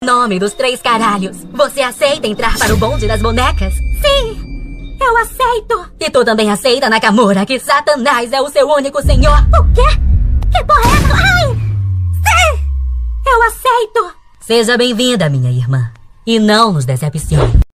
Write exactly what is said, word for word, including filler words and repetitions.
Nome dos três caralhos. Você aceita entrar para o bonde das bonecas? Sim, eu aceito. E tu também aceita, Nakamura, que Satanás é o seu único senhor? O quê? Que porra é essa? Ai! Sim, eu aceito. Seja bem-vinda, minha irmã. E não nos decepcione.